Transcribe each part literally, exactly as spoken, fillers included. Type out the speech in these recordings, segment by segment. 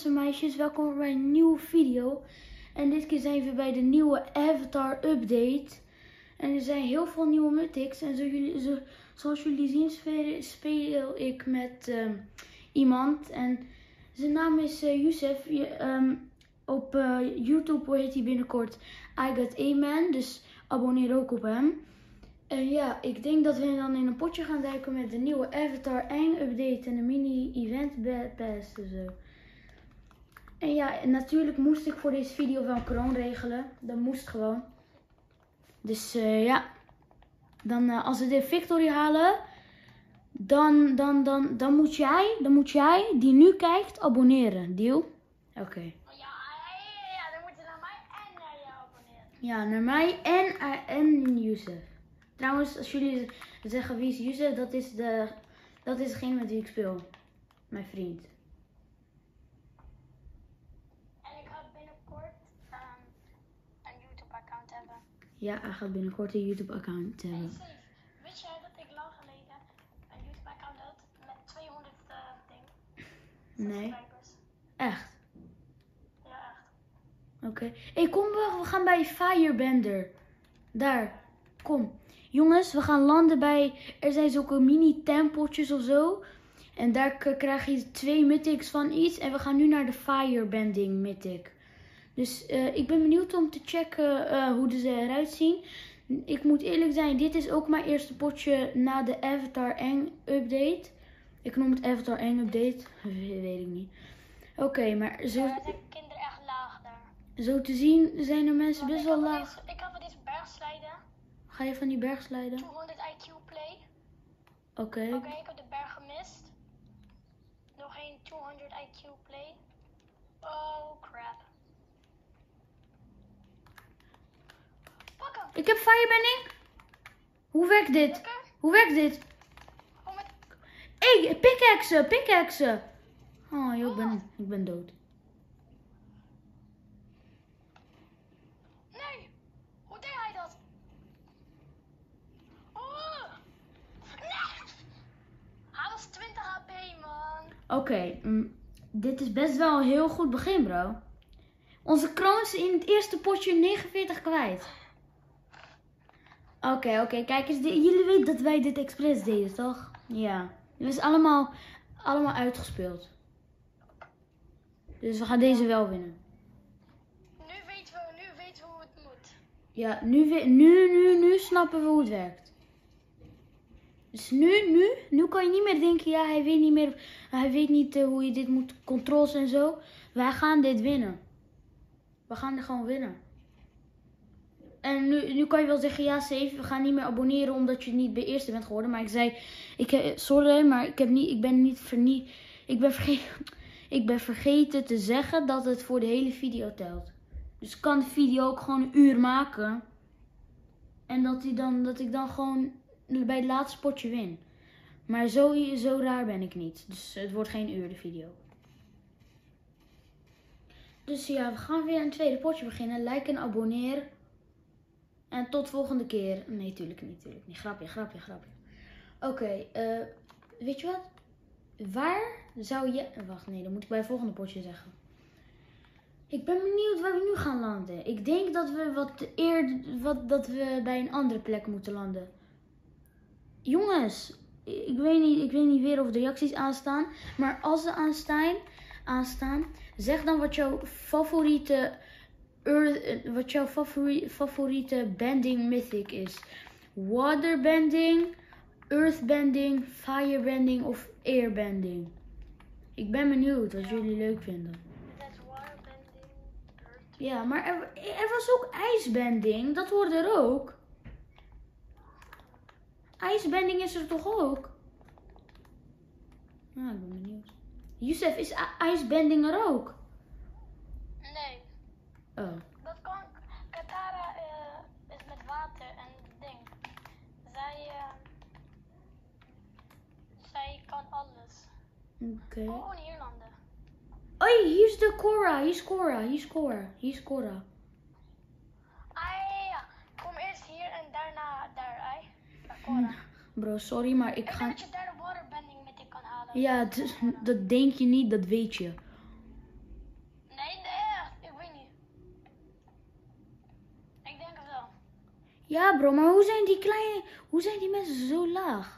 jongens en meisjes, welkom bij een nieuwe video. En dit keer zijn we bij de nieuwe Avatar update. En er zijn heel veel nieuwe mythics. En zo jullie, zo, zoals jullie zien speel, speel ik met um, iemand. En zijn naam is uh, Youssef. Je, um, op uh, YouTube heet hij binnenkort I Got A-Man. Dus abonneer ook op hem. En ja, ik denk dat we dan in een potje gaan duiken met de nieuwe Avatar Aang update en de mini-event pass en zo. En ja, natuurlijk moest ik voor deze video wel een kroon regelen. Dat moest gewoon. Dus uh, ja, dan uh, als we de victory halen, dan, dan, dan, dan, moet jij, dan moet jij die nu kijkt abonneren. Deal? Oké. Okay. Ja, ja, ja, dan moet je naar mij en naar jou abonneren. Ja, naar mij en, uh, en Youssef. Trouwens, als jullie zeggen wie is Youssef, dat is, de, dat is degene met wie ik speel. Mijn vriend. En ik ga binnenkort um, een YouTube account hebben. Ja, hij gaat binnenkort een YouTube account hebben. Hey, Steve, weet jij dat ik lang geleden een YouTube account had met tweehonderd uh, ding, nee. subscribers? Echt? Ja, echt. Oké. Okay. Hey, kom, we, we gaan bij Firebender. Daar, kom. Jongens, we gaan landen bij, er zijn zulke mini tempeltjes of zo. En daar krijg je twee mythics van iets. En we gaan nu naar de Firebending mythic. Dus uh, ik ben benieuwd om te checken uh, hoe ze eruit zien. Ik moet eerlijk zijn, dit is ook mijn eerste potje na de Avatar Aang update. Ik noem het Avatar Aang update, weet ik niet. Oké, okay, maar zo... Ja, zijn kinderen echt laag daar. Zo te zien zijn er mensen best wel laag. Deze, ik ga van deze berg slijden. Ga je van die berg slijden? tweehonderd I Q play. Oké. Okay. Oké, okay, ik heb de berg gemist. Nog een tweehonderd I Q play. Oh crap. Pak hem. Ik heb firebending. Hoe werkt dit? Lekker. Hoe werkt dit? Oh, met... Hey, pickaxe, pickaxe. Oh, joh, ik ben, ik ben dood. Nee, hoe deed hij dat? Oh. Nee. Hij was twintig H P, man. Oké, okay, mm, dit is best wel een heel goed begin, bro. Onze kroon is in het eerste potje negenenveertig kwijt. Oké, okay, oké, okay. Kijk eens, jullie weten dat wij dit expres deden, toch? Ja, het is allemaal, allemaal uitgespeeld. Dus we gaan deze wel winnen. Nu weten we, nu weten we hoe het moet. Ja, nu, nu, nu, nu snappen we hoe het werkt. Dus nu, nu, nu kan je niet meer denken, ja, hij weet niet meer, hij weet niet uh, hoe je dit moet controls en zo. Wij gaan dit winnen. We gaan er gewoon winnen. En nu, nu kan je wel zeggen, ja, Safe, we gaan niet meer abonneren omdat je niet bij eerste bent geworden. Maar ik zei, ik, sorry, maar ik, heb niet, ik ben niet vernie, ik ben vergeten, ik ben vergeten te zeggen dat het voor de hele video telt. Dus ik kan de video ook gewoon een uur maken. En dat, die dan, dat ik dan gewoon bij het laatste potje win. Maar zo, zo raar ben ik niet. Dus het wordt geen uur de video. Dus ja, we gaan weer een tweede potje beginnen. Like en abonneer. En tot volgende keer. Nee, tuurlijk niet, tuurlijk niet. Grapje, grapje, grapje. Oké, okay, uh, weet je wat? Waar zou je... Wacht, nee, dat moet ik bij het volgende potje zeggen. Ik ben benieuwd waar we nu gaan landen. Ik denk dat we wat eerder... Wat, dat we bij een andere plek moeten landen. Jongens, ik weet niet, ik weet niet weer of de reacties aanstaan. Maar als ze aanstaan, aanstaan zeg dan wat jouw favoriete... Earth, wat jouw favoriete, favoriete bending mythic is. Waterbending, earthbending, firebending of airbending. Ik ben benieuwd wat jullie leuk vinden. Dat is waterbending. Ja, maar er, er was ook ijsbending. Dat hoorde er ook. Ijsbending is er toch ook? Nou, ik ben benieuwd. Youssef, is ijsbending er ook? Nee. Oh. Dat kan. Katara uh, is met water en ding. Zij, uh, zij kan alles. Oké. Okay. Gewoon hier landen. Oh, hier is de Korra. Hier is Korra. Hier is Korra. Hier is Korra. Ah ja, kom eerst hier en daarna daar, ai. Bij Korra. Bro, sorry, maar ik, ik ga... denk dat je daar de waterbending met ik kan halen. Ja, dat denk je niet, dat weet je. Ja bro, maar hoe zijn die kleine, hoe zijn die mensen zo laag?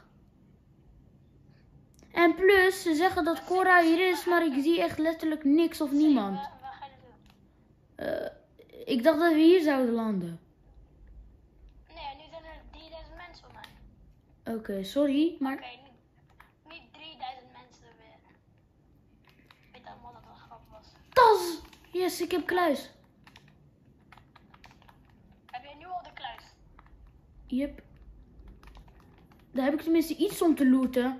En plus, ze zeggen dat Cora hier is, maar ik zie echt letterlijk niks of niemand. Waar, waar ga je naartoe? Uh, ik dacht dat we hier zouden landen. Nee, nu zijn er drieduizend mensen om mij. Oké, okay, sorry, maar... Oké, okay, niet, niet drieduizend mensen weer. Ik weet allemaal dat het een grap was. Tas! Yes, ik heb kluis. Heb jij nu al de kluis? Yep. Daar heb ik tenminste iets om te looten.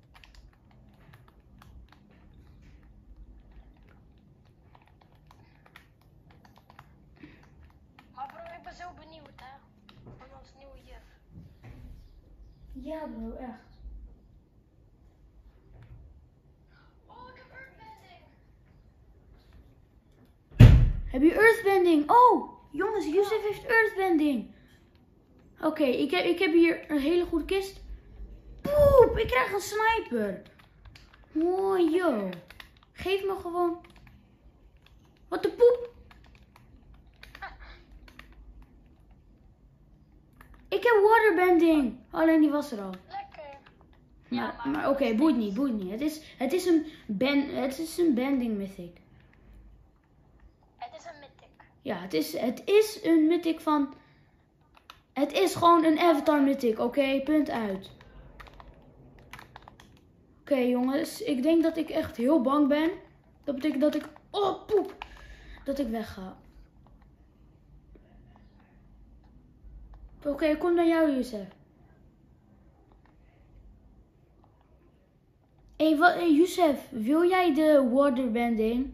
Maar bro, ik ben zo benieuwd hè. Van ons nieuwe juf. Ja bro, echt. Oh, ik heb earthbending. Heb je earthbending? Oh, jongens, Youssef heeft earthbending. Oké, okay, ik, heb, ik heb hier een hele goede kist. Poep, ik krijg een sniper. Mooi, yo. Geef me gewoon. Wat de poep. Ik heb waterbending. Alleen die was er al. Lekker. Maar, Ja, maar, maar oké, okay, boeit niet, boeit niet. Het is, het is een ben, het is een bending mythic. Het is een mythic. Ja, het is, het is een mythic van... Het is gewoon een avatar mythic, oké? Okay? Punt uit. Oké okay, jongens, ik denk dat ik echt heel bang ben. Dat betekent dat ik... Oh, poep! Dat ik wegga. Oké, okay, ik kom naar jou, Youssef. Hé, hey, wat, hey, Youssef, wil jij de waterbending?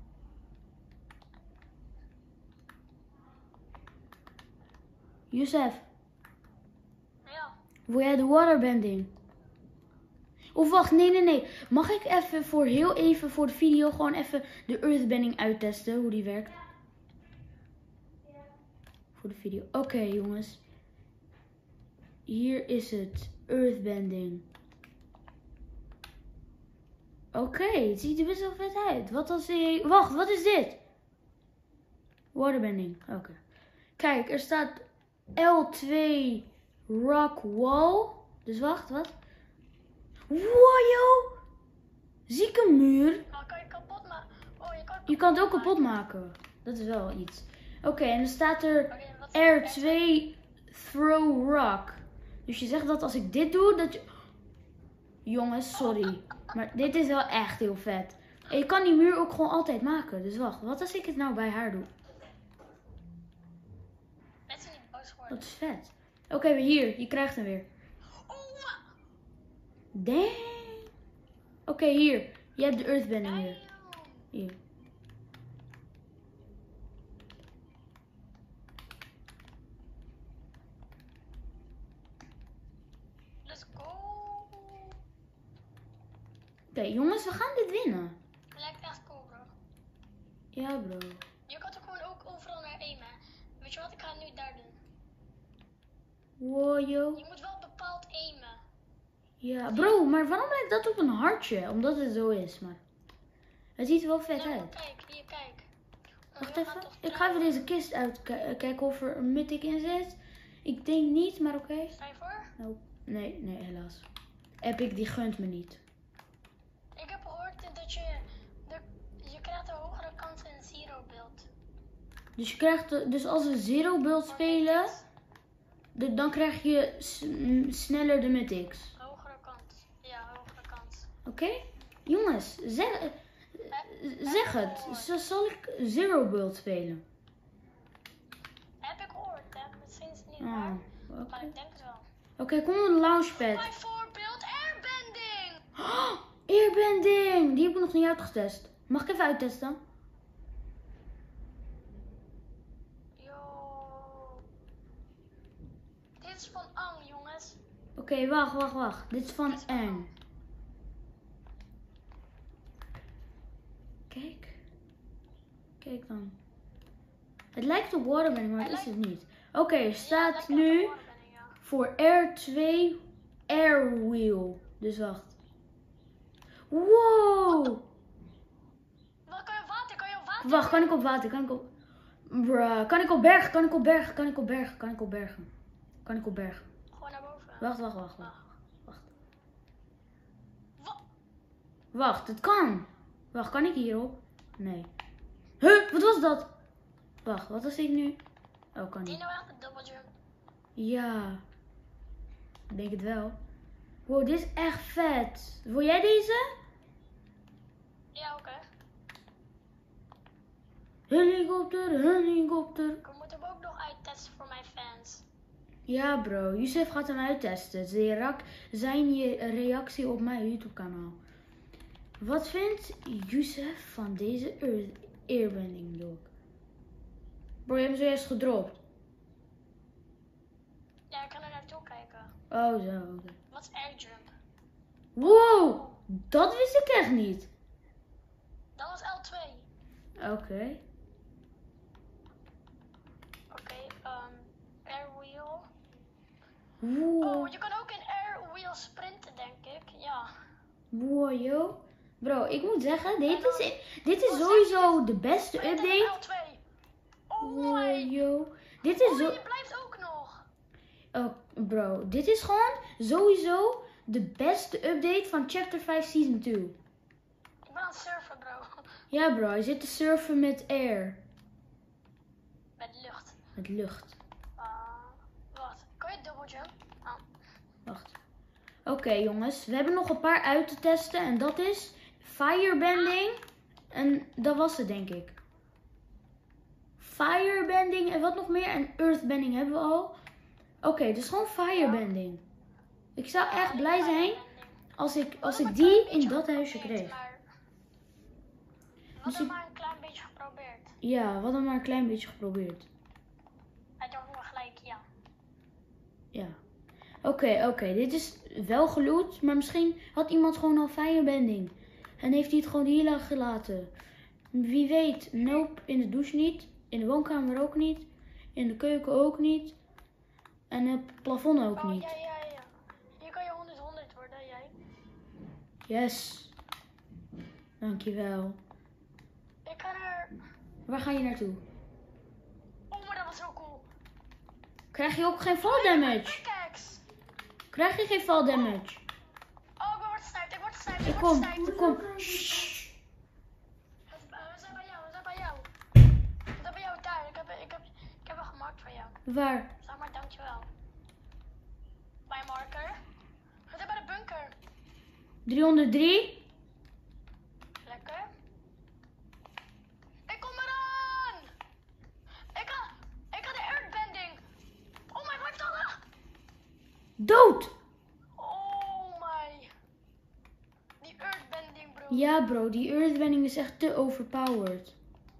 Youssef. Ja. Wil jij de waterbending? Of wacht, nee, nee, nee. Mag ik even voor heel even voor de video gewoon even de earthbending uittesten, hoe die werkt? Ja. Voor de video. Oké, okay, jongens. Hier is het. Earthbending. Oké, okay, het ziet er best wel vet uit. Wat als ik... Wacht, wat is dit? Waterbending. Oké. Okay. Kijk, er staat L twee Rock Wall. Dus wacht, wat? Wow, yo! Zieke muur. Nou, kan je kapot maken? Oh, je kan het Je kan het ook kapot maken. Dat is wel iets. Oké, okay, en dan staat er okay, R twee Throw Rock. Dus je zegt dat als ik dit doe, dat je... Jongens, sorry. Maar dit is wel echt heel vet. En je kan die muur ook gewoon altijd maken. Dus wacht, wat als ik het nou bij haar doe? Mensen niet boos worden. Dat is vet. Oké, okay, hier. Je krijgt hem weer. Oh, dang. Oké, okay, hier. Je hebt de earthbending weer. Hier. Let's go. Oké, okay, jongens, we gaan dit winnen. Het lijkt echt cool, bro. Ja, bro. Je kan er gewoon ook overal naar aimen. Weet je wat? Ik ga nu daar doen. Wow, yo. Je moet wel bepaald aimen. Ja, bro, maar waarom lijkt dat op een hartje? Omdat het zo is, maar... Het ziet er wel vet nou, uit. Kijk, hier, kijk. Wacht even. Ik ga even deze kist uitkijken of er een mythic in zit. Ik denk niet, maar oké. Okay. Sta je voor? Nou, nee, nee, helaas. Epic, die gunt me niet. Ik heb gehoord dat je... De, je krijgt een hogere kans in zero build. Dus, je krijgt, dus als we zero build spelen, de, dan krijg je sneller de mythics. Hogere kans. Ja, hogere kans. Oké? Okay? Jongens, zeg, uh, zeg het. Zal ik zero build spelen? Heb ik gehoord, hè? Misschien is het niet Oh, waar. okay. Maar ik denk het wel. Oké, okay, kom op de launchpad. Bijvoorbeeld airbending! Oh, airbending! Die heb ik nog niet uitgetest. Mag ik even uittesten? Yo. Dit is van Ang, jongens. Oké, okay, wacht, wacht, wacht. Dit is van Ang. Kijk. Kijk dan. Het lijkt op waterbending, maar dat is het niet. Oké, okay, er staat ja, nu ja. voor R twee Airwheel. Dus wacht. Wow! Wat, kan je water? Kan je op water? Wacht, kan ik op water? Kan ik op... Bruh, kan ik op bergen? Kan ik op bergen? Kan ik op bergen? Kan ik op bergen? Kan ik op berg? Gewoon naar boven. Wacht, wacht, wacht, wacht. Wacht. Wat? Wacht, het kan. Wacht, kan ik hierop? Nee. Huh, wat was dat? Wacht, wat was ik nu? Oh, kan Die niet. nou echt een double jump? Ja. Ik denk het wel. Wow, dit is echt vet. Wil jij deze? Ja, oké. Helikopter, helikopter. Ik moet hem ook nog uittesten voor mijn fans. Ja bro, Youssef gaat hem uittesten. Zijn rak- Zijn je reactie op mijn YouTube kanaal. Wat vindt Youssef van deze Earth Airbending dog? Bro, je hebt hem zojuist gedropt. Ja, ik kan er naartoe kijken. Oh zo, oké. Wat is air jump? Wow, dat wist ik echt niet. Dat was L twee. Oké. Oké, um, air wheel. Wow. Oh, je kan ook in air wheel sprinten, denk ik. Ja. Wow, yo. Bro, ik moet zeggen, dit is, dit is sowieso de beste Sprint en update. L twee. Oh Wow, my. yo. Dit is Oh, zo... je blijft ook nog. Oh, bro, dit is gewoon sowieso de beste update van Chapter vijf Season twee. Ik ben aan het surfen, bro. Ja bro, je zit te surfen met air. Met lucht. Met lucht. Uh, wat? Kan je double jump? Oh. Wacht. Oké jongens, we hebben nog een paar uit te testen en dat is firebending. En dat was het denk ik. Firebending en wat nog meer? En earthbending hebben we al. Oké, dus gewoon firebending. Ik zou echt blij zijn als ik, als ik die in dat huisje kreeg. We hadden maar een klein beetje geprobeerd. Ja, we hadden maar een klein beetje geprobeerd. Hij dacht maar gelijk, ja. Ja. Oké, oké. Dit is wel geloot, maar misschien had iemand gewoon al firebending. En heeft hij het gewoon hier lang gelaten. Wie weet. Nope, in de douche niet. In de woonkamer ook niet. In de keuken ook niet. En het plafond ook Oh, niet. ja, ja, ja. Hier kan je honderd honderd worden, jij. Yes. Dankjewel. Ik kan er... Waar ga je naartoe? Oh, maar dat was zo cool. Krijg je ook geen fall damage? Pickaxe. Krijg je geen fall damage? Oh, ik word gesniped, ik word gesniped, Ik ik kom, word gesniped. ik kom. Shh. We zijn bij jou, we zijn bij jou. We zijn bij jou thuis. Ik heb, ik heb, ik heb hem gemaakt voor jou. Waar? Zeg maar, dankjewel. Bij marker. We zijn bij de bunker. driehonderddrie. Lekker. Ik kom eraan! Ik ga, ik ga de earthbending. Oh my, blijf staan! Dood! Oh my. Die earthbending, bro. Ja bro, die earthbending is echt te overpowered.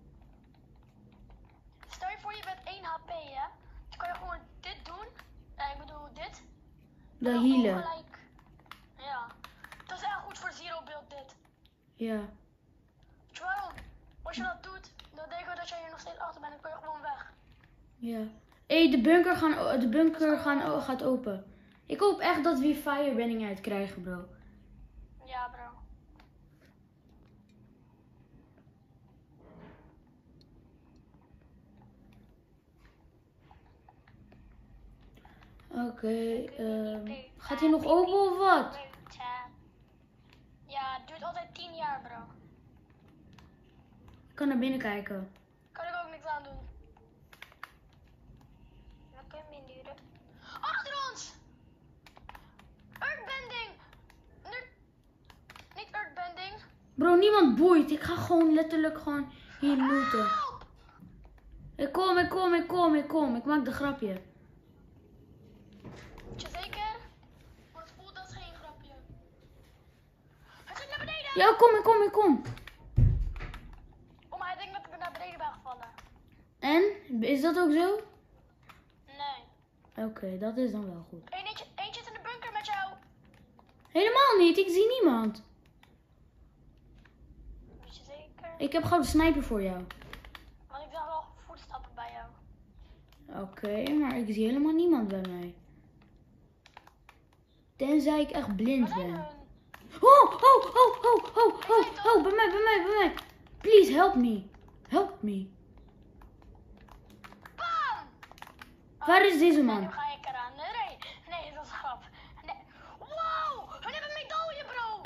Stel je voor je bent één H P, hè? Dan kan je gewoon dit doen. Eh, ik bedoel dit. De En dan healen. gewoon gelijk- Ja. Dat is echt goed voor zero build dit. Ja. Weet je waarom? Als je dat doet, dan denken we dat jij hier nog steeds achter bent. Dan kun je gewoon weg. Ja. Hé, hey, de bunker, gaan, de bunker gaan, gaat open. Ik hoop echt dat we hier firebending uit krijgen, bro. Ja, bro. Oké, ehm, gaat hij nog open of wat? Ja, het duurt altijd tien jaar, bro. Ik kan naar binnen kijken. Kan ik ook niks aan doen. Dat kan je duren. Achter ons! Earthbending! Nu... Niet earthbending. Bro, niemand boeit. Ik ga gewoon letterlijk gewoon hier looten. Help! Ik kom, ik kom, ik kom, ik kom. Ik maak de grapje. Weet je zeker? Maar het voelt als geen grapje. Hij zit naar beneden! Ja, ik kom, ik kom, ik kom. Oh, maar hij denkt dat ik naar beneden ben gevallen. En? Is dat ook zo? Nee. Oké, dat is dan wel goed. Eentje, eentje zit in de bunker met jou. Helemaal niet, ik zie niemand. Weet je zeker? Ik heb gewoon de sniper voor jou. Want ik zag wel voetstappen bij jou. Oké, maar ik zie helemaal niemand bij mij. Tenzij ik echt blind Waar zijn ben. hun? Oh, oh, oh, oh, oh, oh, oh, bij mij, bij mij, bij mij. Please help me. Help me. Bam! Waar is deze En man? nu ga ik eraan, hè?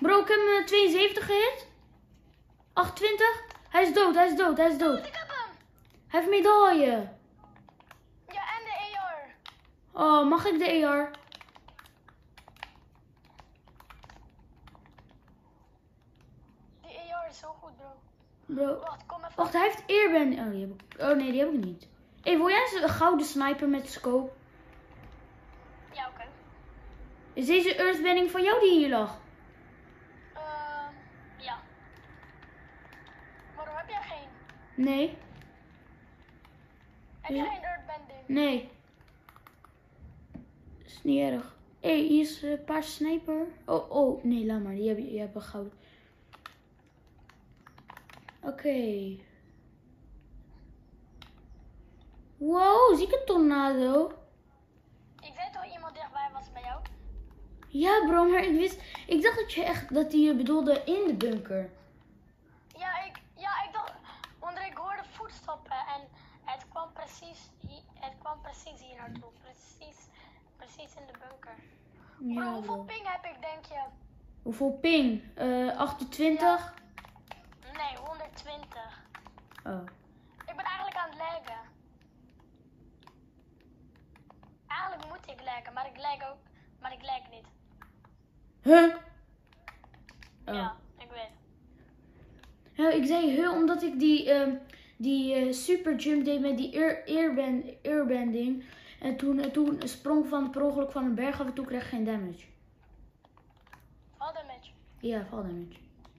Bro, ik heb hem tweeënzeventig gehit. achtentwintig. Hij is dood, hij is dood, hij is dood. Ik heb hem. Hij heeft medaille. Ja, en de A R. Oh, mag ik de A R? Die A R is zo goed, bro. Bro, Wacht, kom even. wacht, hij heeft airband. Oh, die heb ik. Oh nee, die heb ik niet. Hé, hey, wil jij eens een gouden sniper met scope? Ja, oké. Okay. Is deze earthbending van jou die hier lag? Uh, ja. Waarom heb jij geen? Nee. Heb jij geen earthbending? Nee. Is niet erg. Hé, hey, hier is een paar sniper. Oh, oh, nee, laat maar. Die heb je, je hebt een gouden. Oké. Okay. Wow, zie ik een tornado? Ik weet toch iemand dichtbij was bij jou? Ja, bro, maar ik wist. Ik dacht dat je echt dat die je bedoelde in de bunker. Ja, ik, ja, ik dacht. Want ik hoorde voetstappen en het kwam precies hier, het kwam precies hier naartoe. Precies, precies in de bunker. Ja, bro, hoeveel bro. ping heb ik, denk je? Hoeveel ping? Uh, achtentwintig? Ja. Nee, honderdtwintig. Oh. Ik ben eigenlijk aan het laggen. Eigenlijk moet ik laggen, maar ik lag ook, maar ik lag niet. Huh? Oh. Ja, ik weet. Ja, ik zei huh, omdat ik die, um, die uh, super jump deed met die air, airband, airbanding. En toen, uh, toen sprong van per ongeluk van een berg af en toen kreeg ik geen damage. Fall damage? Ja, fall damage.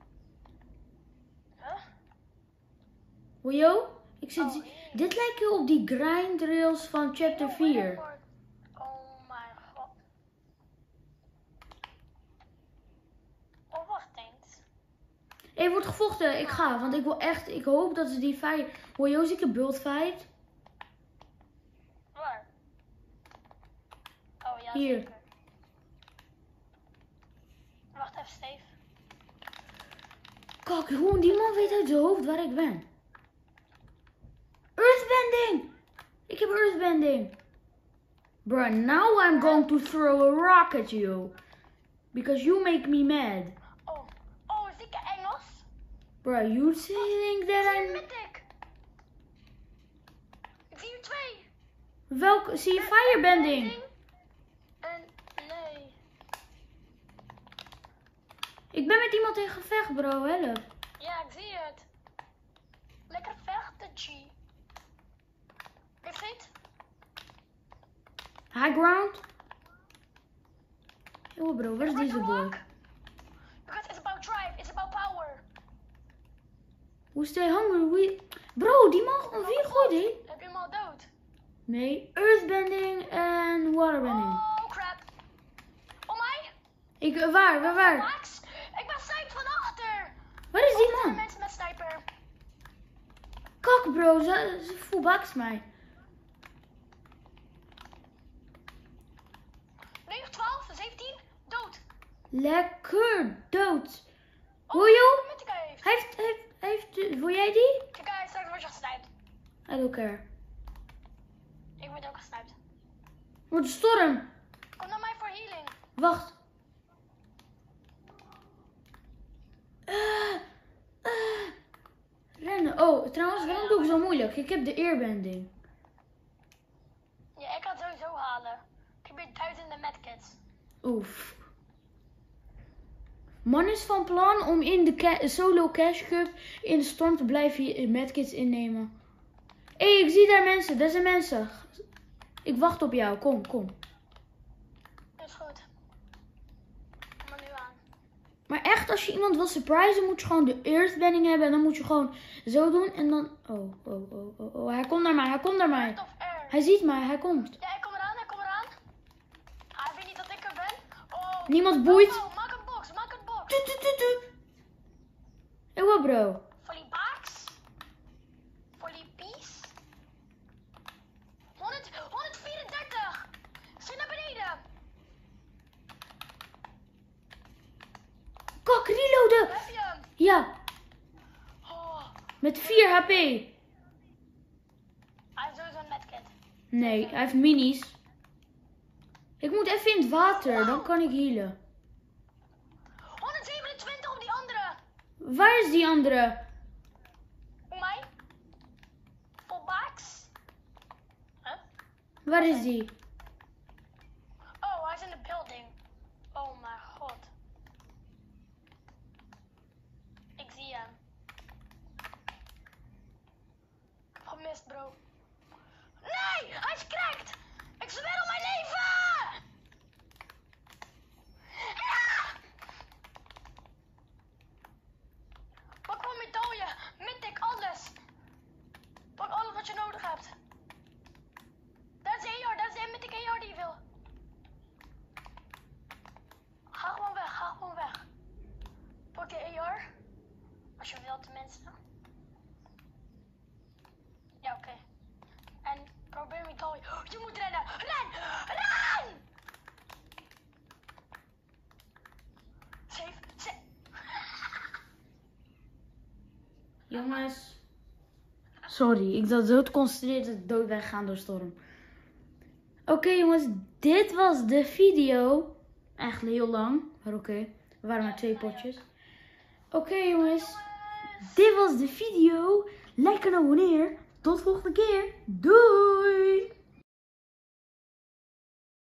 Huh? Wojo? Ik zit, Oh, nee. Dit lijkt heel op die grind rails van chapter vier. Oh mijn god. Oh, wacht eens. Hé, hey, wordt gevochten. Ik ga, want ik wil echt, ik hoop dat ze die fight. Wojo, zie ik een bult fight? Waar? Oh ja, Hier. zeker. Wacht even, Steve. Kijk, hoe die man weet uit zijn hoofd waar ik ben. Earthbending! Ik heb earthbending. Bruh, now I'm going to throw a rock at you. Because you make me mad. Oh, oh, is die Engels? Bruh, you think that Ik zie een I'm... mythic. Ik zie er twee. Welke? Zie je firebending? En, nee. Ik ben met iemand in gevecht, bro. Help. Ja, ik zie het. Lekker vechten, G. Heeft het? High ground? Yo, bro, where is deze boy? Because it's about drive, it's about power. We stay hungry. We... Bro, die man, wie gooit die? Heb je hem al dood? Nee, earthbending en waterbending. Oh, crap. Oh, mij? Ik, uh, waar, waar, waar? Max, ik ben sniped van achter. Waar is die Oh, er zijn man? mensen met sniper. Kak, bro, ze, ze fullbacks mij. negen, twaalf, zeventien, dood. Lekker, dood. Oh, Wil je? wat Mythica heeft. Hij heeft, heeft, heeft, wil jij die? Kijk uit, straks word je gesniped. I don't care. Ik word ook gesniped. Wordt storm. Kom naar mij voor healing. Wacht. Uh, uh, rennen. Oh, trouwens, waarom doe ik zo moeilijk? Ik heb de airbending. Ja, ik ga het sowieso halen. Ik heb hier duizenden medkits. Oef. Man is van plan om in de ca solo cash cup in de storm te blijven medkits innemen. Hé, hey, ik zie daar mensen. Daar zijn mensen. Ik wacht op jou. Kom, kom. Is goed. Kom maar nu aan. Maar echt, als je iemand wil surprisen, moet je gewoon de earthbending hebben. En dan moet je gewoon zo doen. En dan... Oh, oh, oh, oh, oh. Hij komt naar mij. Hij komt naar mij. Earth of air. Hij ziet mij. Hij komt. Ja, ik kom eraan, ik kom eraan. Ah, hij weet niet dat ik er ben. Oh. Niemand boeit. Oh, oh, maak een box, maak een box. Tu, tu, tu, tu. Hé, wat bro? Voor die box. Voor die piece. honderd, honderdvierendertig. Zit naar beneden. Kak, reloaden. Heb je hem? Ja, Oh. met vier H P. Hij heeft sowieso een medkit. Nee, hij heeft minis. Ik moet even in het water, dan kan ik healen. honderdzevenentwintig. Waar is die andere? Hoe mij? Fullbacks? Huh? Waar is die? Oh, hij is in de building. Oh mijn god. Ik zie hem. Gemist, bro. Nee, hij is cracked. Ik zweer op mijn leven. Ja! Pak gewoon medaille, mythic, alles. Pak alles wat je nodig hebt. Dat is de A R, dat is de mythic A R die je wil. Ga gewoon weg, ga gewoon weg. Pak de A R. Als je wilt, tenminste. Ja, oké. Okay. En probeer medaille. Je moet rennen. Ren! Ren! Safe, safe. Jongens. Sorry, ik zat zo te concentreren dat ik dood ben gegaan door storm. Oké okay, jongens, dit was de video. Echt heel lang, maar oké. Okay. Er waren maar twee potjes. Oké okay, jongens, dit was de video. Like en abonneer. Tot de volgende keer. Doei!